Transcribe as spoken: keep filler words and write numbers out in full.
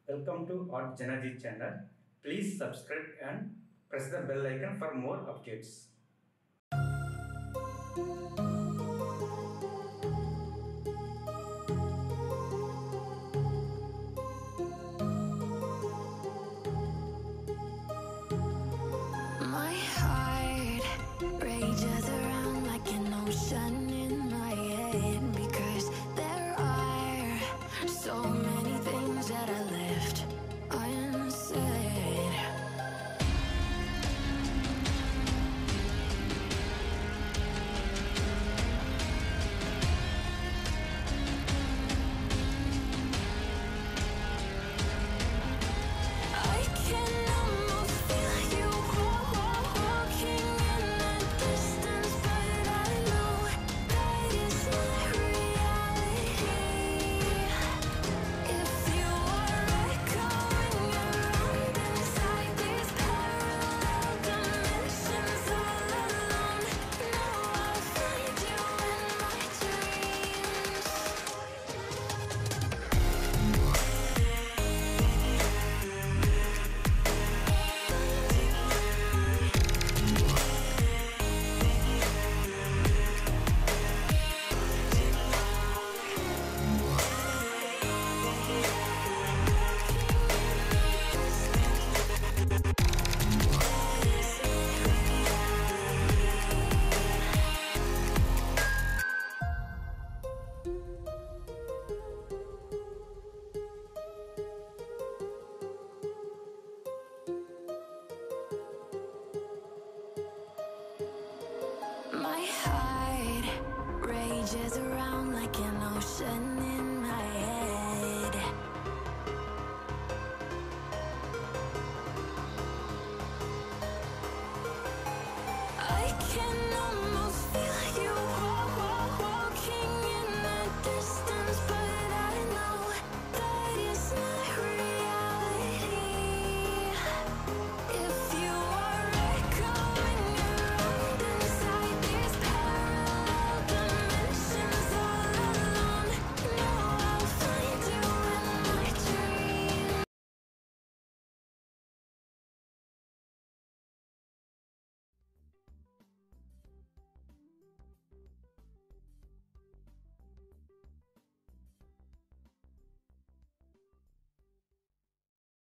Welcome to artjanag channel. Please subscribe and press the bell icon for more updates. My heart rages around like an ocean in my head, because there are so many things that I left unsaid. I can almost feel you walking in the distance, but I know that is not reality. If you are echoing around inside these parallel dimensions all alone, now I'll find you in my dreams. My heart rages around like an ocean